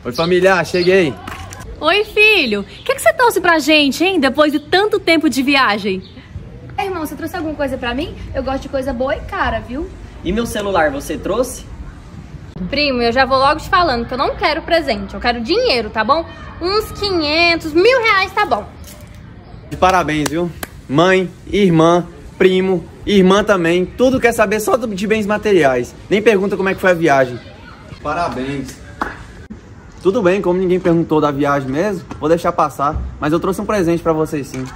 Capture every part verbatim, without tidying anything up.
Oi, familiar, cheguei. Oi, filho. O que, que você trouxe pra gente, hein? Depois de tanto tempo de viagem. É, irmão, você trouxe alguma coisa pra mim? Eu gosto de coisa boa e cara, viu? E meu celular, você trouxe? Primo, eu já vou logo te falando que eu não quero presente. Eu quero dinheiro, tá bom? Uns quinhentos, mil reais tá bom. De parabéns, viu? Mãe, irmã, primo, irmã também. Tudo quer saber só de bens materiais. Nem pergunta como é que foi a viagem. Parabéns. Tudo bem, como ninguém perguntou da viagem mesmo, vou deixar passar. Mas eu trouxe um presente pra vocês sim.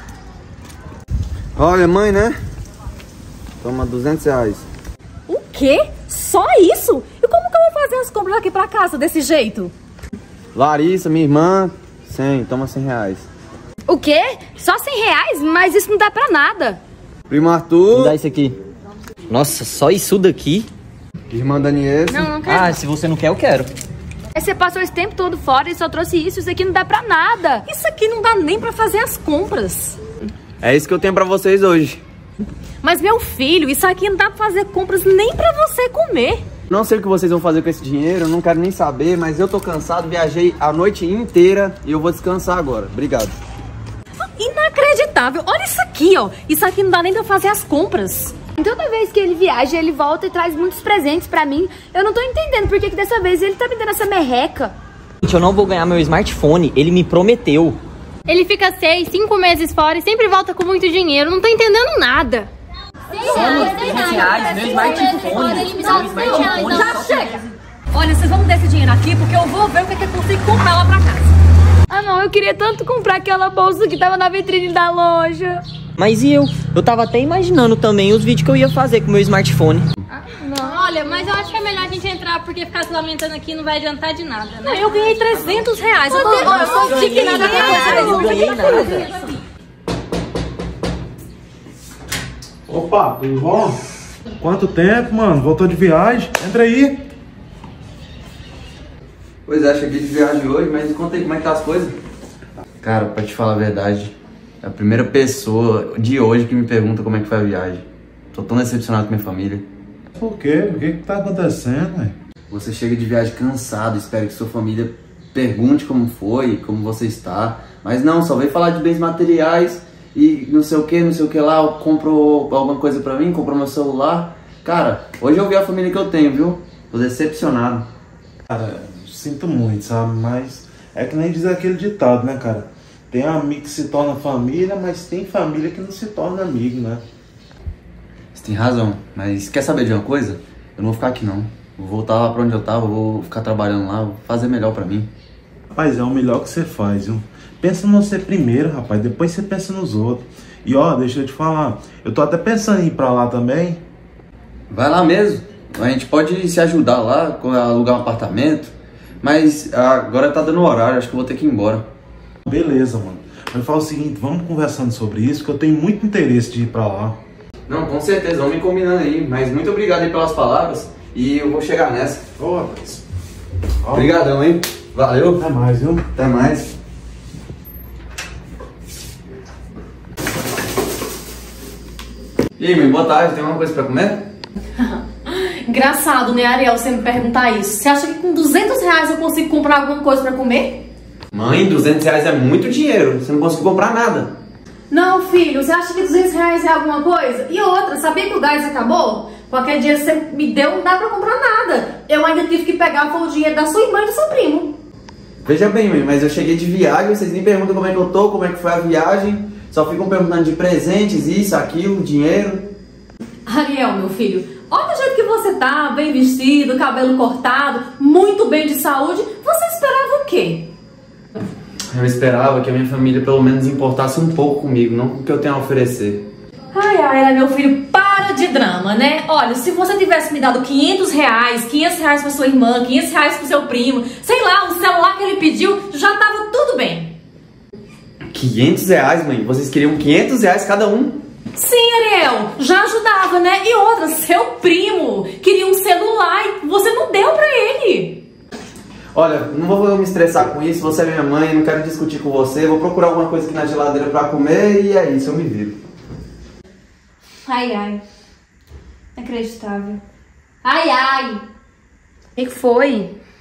Olha, mãe, né? Toma duzentos reais. O quê? Só isso? E como que eu vou fazer as compras aqui pra casa desse jeito? Larissa, minha irmã, cem, toma cem reais. O quê? Só cem reais? Mas isso não dá pra nada. Primo Arthur. Me dá isso aqui. Nossa, só isso daqui? Irmã Daniela. Não, não quero. Ah, se você não quer, eu quero. Aí você passou esse tempo todo fora e só trouxe isso. Isso aqui não dá pra nada. Isso aqui não dá nem pra fazer as compras. É isso que eu tenho pra vocês hoje. Mas, meu filho, isso aqui não dá pra fazer compras nem pra você comer. Não sei o que vocês vão fazer com esse dinheiro, eu não quero nem saber, mas eu tô cansado, viajei a noite inteira e eu vou descansar agora. Obrigado. Inacreditável. Olha isso aqui, ó. Isso aqui não dá nem pra fazer as compras. Toda vez que ele viaja, ele volta e traz muitos presentes pra mim. Eu não tô entendendo por que que dessa vez ele tá me dando essa merreca. Gente, eu não vou ganhar meu smartphone, ele me prometeu. Ele fica seis, cinco meses fora e sempre volta com muito dinheiro. Não tô entendendo nada. reais, meu smartphone. Meu smartphone. Já chega. Olha, vocês vão me dar esse dinheiro aqui porque eu vou ver o que, é que eu consigo comprar lá pra casa. Ah não, eu queria tanto comprar aquela bolsa que tava na vitrine da loja. Mas e eu? Eu tava até imaginando também os vídeos que eu ia fazer com o meu smartphone. Ah, não. Olha, mas eu acho que é melhor a gente entrar porque ficar se lamentando aqui não vai adiantar de nada, né? Não, eu ganhei trezentos reais. Eu, Você- não, eu sou indignada com vocês. Eu não ganhei nada. Opa, tudo bom? Quanto tempo, mano? Voltou de viagem? Entra aí. Pois é, cheguei de viagem hoje, mas conta aí como é que tá as coisas. Cara, pra te falar a verdade, é a primeira pessoa de hoje que me pergunta como é que foi a viagem. Tô tão decepcionado com minha família. Por quê? O que que tá acontecendo, velho? Você chega de viagem cansado, espero que sua família pergunte como foi, como você está. Mas não, só veio falar de bens materiais e não sei o que, não sei o que lá, comprou alguma coisa pra mim, comprou meu celular. Cara, hoje eu vi a família que eu tenho, viu? Tô decepcionado. Cara, sinto muito, sabe? Mas é que nem diz aquele ditado, né, cara? Tem amigo que se torna família, mas tem família que não se torna amigo, né? Você tem razão, mas quer saber de uma coisa? Eu não vou ficar aqui não. Vou voltar lá pra onde eu tava, vou ficar trabalhando lá, vou fazer melhor pra mim. Rapaz, é o melhor que você faz, viu? Pensa em você primeiro, rapaz, depois você pensa nos outros. E ó, deixa eu te falar, eu tô até pensando em ir pra lá também. Vai lá mesmo, a gente pode se ajudar lá, alugar um apartamento. Mas agora tá dando horário, acho que eu vou ter que ir embora. Beleza, mano. Mas fala o seguinte, vamos conversando sobre isso, que eu tenho muito interesse de ir pra lá. Não, com certeza, vamos me combinando aí. Mas muito obrigado aí pelas palavras e eu vou chegar nessa. Ô, rapaz. Ó, Obrigadão, hein? Valeu. até mais, viu? Até mais. E aí, mãe, boa tarde. Tem alguma coisa pra comer? Engraçado, né, Ariel, você me perguntar isso. Você acha que com duzentos reais eu consigo comprar alguma coisa pra comer? Mãe, duzentos reais é muito dinheiro. Você não consegue comprar nada. Não, filho, você acha que duzentos reais é alguma coisa? E outra, sabia que o gás acabou? Qualquer dia você me deu, não dá pra comprar nada. Eu ainda tive que pegar foi o dinheiro da sua irmã e do seu primo. Veja bem, mãe, mas eu cheguei de viagem, vocês nem perguntam como é que eu tô, como é que foi a viagem. Só ficam perguntando de presentes, isso, aquilo, dinheiro. Ariel, meu filho, olha o jeito que você tá, bem vestido, cabelo cortado, muito bem de saúde. Você esperava o quê? Eu esperava que a minha família pelo menos importasse um pouco comigo, não com o que eu tenho a oferecer. Ai, ai, meu filho, para de drama, né? Olha, se você tivesse me dado quinhentos reais, quinhentos reais pra sua irmã, quinhentos reais pro seu primo, sei lá, o celular que ele pediu, já tava tudo bem. quinhentos reais, mãe? Vocês queriam quinhentos reais cada um? Sim, Ariel, já ajudava, né? E outra, seu primo queria um celular e você não deu pra ele. Olha, não vou me estressar com isso, você é minha mãe, não quero discutir com você, vou procurar alguma coisa aqui na geladeira pra comer e é isso, eu me viro. Ai, ai. Inacreditável. Ai, ai. O que foi?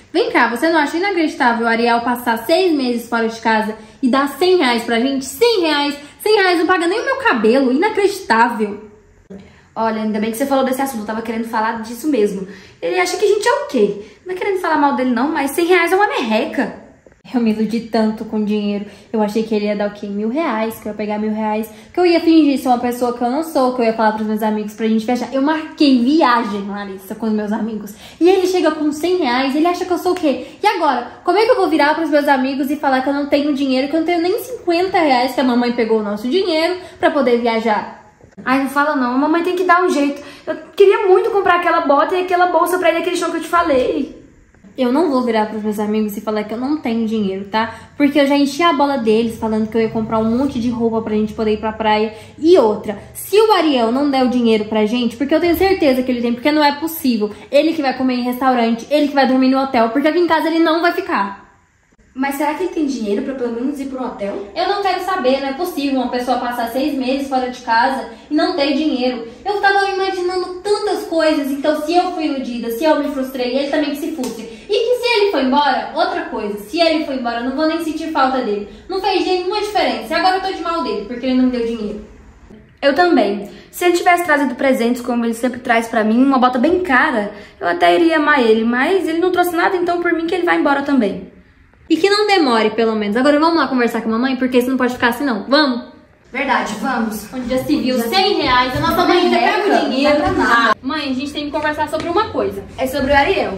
Vem cá, você não acha inacreditável o Ariel passar seis meses fora de casa e dar cem reais pra gente? cem reais! cem reais não paga nem o meu cabelo, inacreditável! Olha, ainda bem que você falou desse assunto, eu tava querendo falar disso mesmo. Ele acha que a gente é o quê? Não é querendo falar mal dele não, mas cem reais é uma merreca. Eu me iludi tanto com dinheiro. Eu achei que ele ia dar o quê? Mil reais, que eu ia pegar mil reais, que eu ia fingir ser uma pessoa que eu não sou, que eu ia falar pros meus amigos pra gente viajar. Eu marquei viagem, Larissa, com os meus amigos. E ele chega com cem reais, ele acha que eu sou o quê? E agora? Como é que eu vou virar pros meus amigos e falar que eu não tenho dinheiro, que eu não tenho nem cinquenta reais, que a mamãe pegou o nosso dinheiro pra poder viajar? Ai, não fala não, a mamãe tem que dar um jeito. Eu queria muito comprar aquela bota e aquela bolsa pra ir naquele show que eu te falei. Eu não vou virar pros meus amigos e falar que eu não tenho dinheiro, tá? Porque eu já enchi a bola deles falando que eu ia comprar um monte de roupa pra gente poder ir pra praia. E outra, se o Ariel não der o dinheiro pra gente, porque eu tenho certeza que ele tem, porque não é possível, ele que vai comer em restaurante, ele que vai dormir no hotel, porque aqui em casa ele não vai ficar. Mas será que ele tem dinheiro pra pelo menos ir pro hotel? Eu não quero saber, não é possível uma pessoa passar seis meses fora de casa e não ter dinheiro. Eu tava imaginando tantas coisas, então se eu fui iludida, se eu me frustrei, ele também que se frustre. E que se ele foi embora, outra coisa, se ele foi embora, eu não vou nem sentir falta dele. Não fez nenhuma diferença, agora eu tô de mal dele, porque ele não me deu dinheiro. Eu também. Se ele tivesse trazido presentes, como ele sempre traz pra mim, uma bota bem cara, eu até iria amar ele, mas ele não trouxe nada, então por mim que ele vai embora também. E que não demore, pelo menos. Agora vamos lá conversar com a mamãe, porque isso não pode ficar assim, não. Vamos? Verdade, vamos. Onde já se viu cem reais, a nossa mãe ainda pega o dinheiro. Ah, mãe, a gente tem que conversar sobre uma coisa. É sobre o Ariel.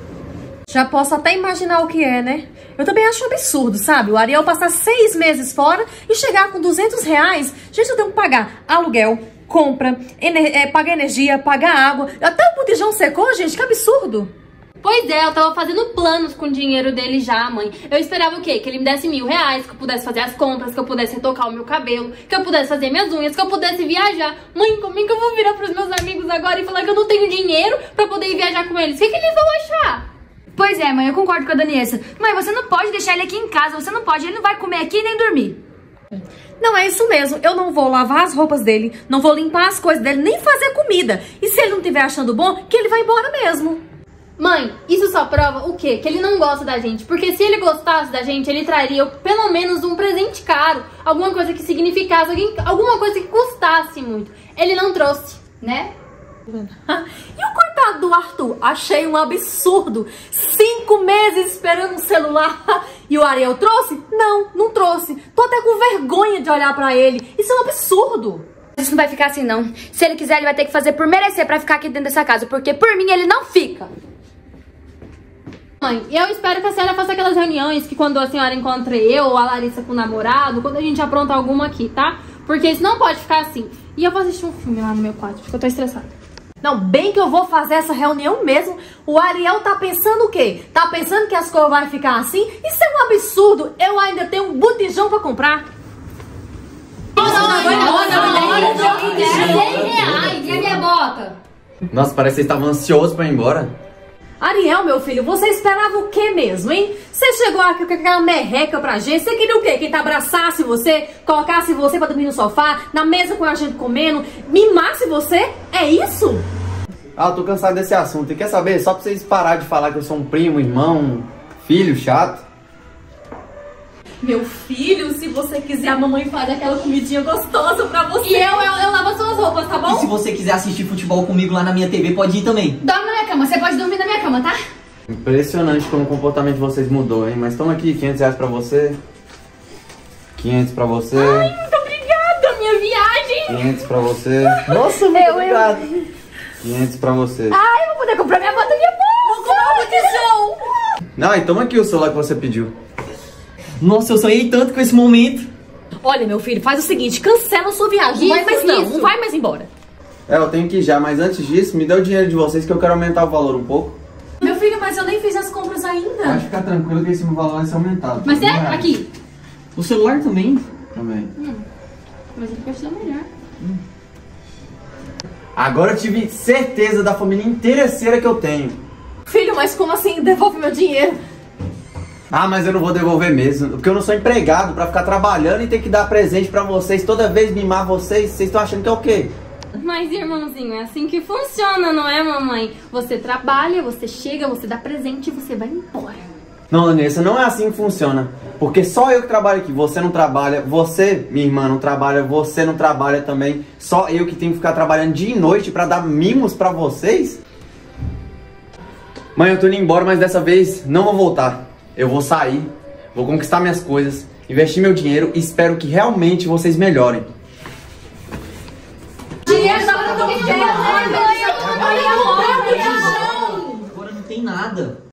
Já posso até imaginar o que é, né? Eu também acho um absurdo, sabe? O Ariel passar seis meses fora e chegar com duzentos reais. Gente, eu tenho que pagar aluguel, compra, ener é, pagar energia, pagar água. Até o botijão secou, gente, que absurdo. Pois é, eu tava fazendo planos com o dinheiro dele já, mãe. Eu esperava o quê? Que ele me desse mil reais, que eu pudesse fazer as compras, que eu pudesse retocar o meu cabelo, que eu pudesse fazer minhas unhas, que eu pudesse viajar. Mãe, como é que eu vou virar pros meus amigos agora e falar que eu não tenho dinheiro pra poder ir viajar com eles? O que, que eles vão achar? Pois é, mãe, eu concordo com a Daniessa. Mãe, você não pode deixar ele aqui em casa, você não pode, ele não vai comer aqui nem dormir. Não, é isso mesmo. Eu não vou lavar as roupas dele, não vou limpar as coisas dele, nem fazer comida. E se ele não estiver achando bom, que ele vai embora mesmo. Mãe, isso só prova o quê? Que ele não gosta da gente. Porque se ele gostasse da gente, ele traria pelo menos um presente caro. Alguma coisa que significasse, alguma coisa que custasse muito. Ele não trouxe, né? E o coitado do Arthur? Achei um absurdo. Cinco meses esperando um celular. E o Ariel trouxe? Não, não trouxe. Tô até com vergonha de olhar pra ele. Isso é um absurdo. Isso não vai ficar assim, não. Se ele quiser, ele vai ter que fazer por merecer pra ficar aqui dentro dessa casa. Porque por mim, ele não fica. Mãe, eu espero que a senhora faça aquelas reuniões que quando a senhora encontre eu ou a Larissa com o namorado, quando a gente apronta alguma aqui, tá? Porque isso não pode ficar assim. E eu vou assistir um filme lá no meu quarto, porque eu tô estressada. Não, bem que eu vou fazer essa reunião mesmo. O Ariel tá pensando o quê? Tá pensando que as coisas vão ficar assim? Isso é um absurdo. Eu ainda tenho um botijão pra comprar. Não, não, não, não, não, não, cem reais, e a minha bota? Nossa, parece que vocês estavam ansiosos pra ir embora. Ariel, meu filho, você esperava o quê mesmo, hein? Você chegou aqui com aquela merreca pra gente, você queria o quê? Que ele abraçasse você, colocasse você pra dormir no sofá, na mesa com a gente comendo, mimasse você? É isso? Ah, eu tô cansado desse assunto. E quer saber? Só pra vocês pararem de falar que eu sou um primo, irmão, filho chato. Meu filho, se você quiser, a mamãe faz aquela comidinha gostosa pra você. E eu, eu, eu lavo as suas roupas, tá bom? E se você quiser assistir futebol comigo lá na minha T V, pode ir também. Dorme na minha cama, você pode dormir na minha cama, tá? Impressionante como o comportamento de vocês mudou, hein? Mas toma aqui, quinhentos reais pra você. quinhentos pra você. Ai, muito obrigada, minha viagem. quinhentos pra você. Nossa, muito eu, obrigado. Eu... quinhentos pra você. Ai, eu vou poder comprar minha bota e minha bolsa. Vou comprar um botijão. Não, e toma aqui o celular que você pediu. Nossa, eu sonhei tanto com esse momento. Olha, meu filho, faz o seguinte, cancela a sua viagem. Não vai mais não, não vai mais embora. É, eu tenho que ir já, mas antes disso, me dê o dinheiro de vocês que eu quero aumentar o valor um pouco. Meu filho, mas eu nem fiz as compras ainda. Pode ficar tranquilo que esse valor vai ser aumentado. Mas é, aqui. O celular também? Também. Hum, mas ele pode dar melhor. Hum. Agora eu tive certeza da família interesseira que eu tenho. Filho, mas como assim? Devolve meu dinheiro. Ah, mas eu não vou devolver mesmo, porque eu não sou empregado pra ficar trabalhando e ter que dar presente pra vocês, toda vez mimar vocês. Vocês estão achando que é o quê? Mas, irmãozinho, é assim que funciona, não é, mamãe? Você trabalha, você chega, você dá presente e você vai embora. Não, Danessa, não é assim que funciona. Porque só eu que trabalho aqui, você não trabalha, você, minha irmã, não trabalha, você não trabalha também. Só eu que tenho que ficar trabalhando dia e noite pra dar mimos pra vocês? Mãe, eu tô indo embora, mas dessa vez não vou voltar. Eu vou sair, vou conquistar minhas coisas, investir meu dinheiro e espero que realmente vocês melhorem. Dinheiro dá pra tudo que quer, né? Agora não tem nada.